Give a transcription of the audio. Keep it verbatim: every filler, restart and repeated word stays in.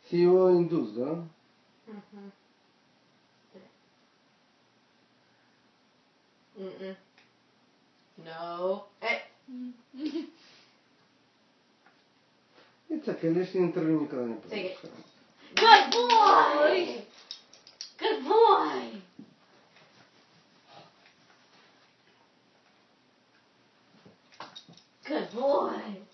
Si o indus, da? Mhm. Mm-mm. No. Hey. It's okay, let's intervene никогда не Take it. получится. Good boy! Good boy! Good boy!